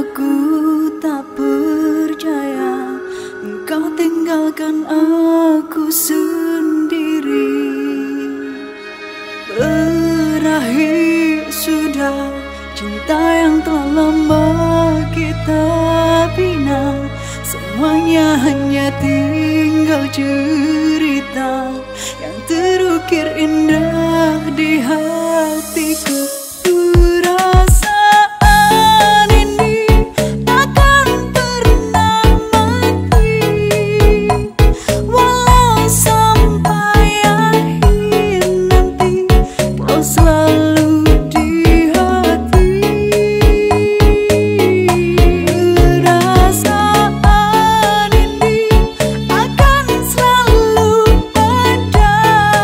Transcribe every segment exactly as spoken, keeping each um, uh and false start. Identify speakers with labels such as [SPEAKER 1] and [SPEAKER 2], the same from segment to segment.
[SPEAKER 1] Aku tak percaya engkau tinggalkan aku sendiri. Berakhir sudah cinta yang telah lama kita bina. Semuanya hanya tinggal cerita yang terukir indah di hatiku. Perasaan ini takkan pernah mati, walau sampai akhir nanti kau selalu di hati. Perasaan ini akan selalu ada,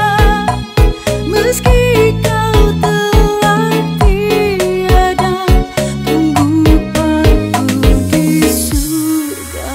[SPEAKER 1] meski kau telah tiada. Tunggu aku di surga.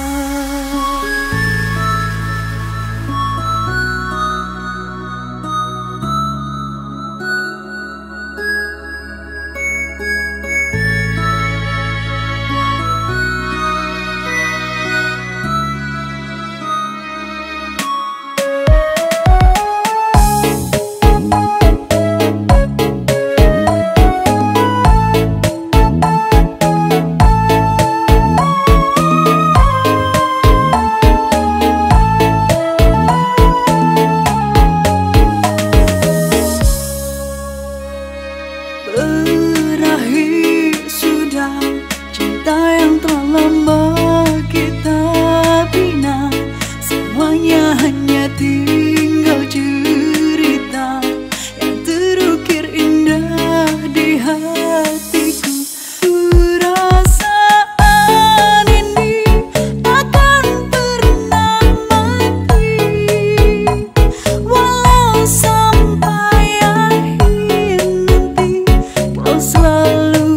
[SPEAKER 1] Berakhir sudah cinta yang telah lama kita bina. Semuanya hanya tinggal cerita yang terukir indah di hatiku. Perasaan ini takkan pernah mati, walau sampai akhir nanti kau selalu